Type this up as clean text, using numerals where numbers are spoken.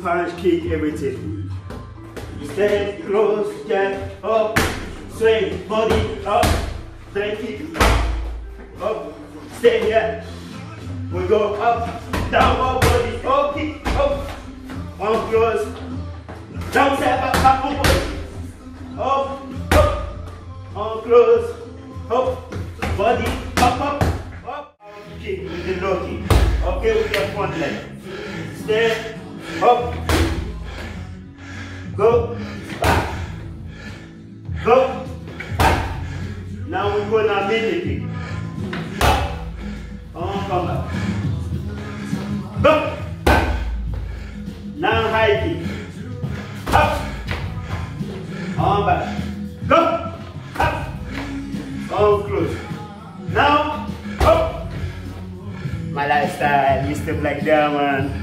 punch, kick, everything. Stand, close, jab, up, swing, body, up, then kick, up, stay here. We go up, down, up, body, up, kick, up, on close, down, step, up, on body, up, on close, up, body, up, kick with the low kick. Okay, with your front leg. Stand, up, go, back, go, back. Now we go now mini kick. Up, come back. Go, back. Now high kick. Up, on back. Go, up, on close. Now, up. My lifestyle, Mr. Black Diamond.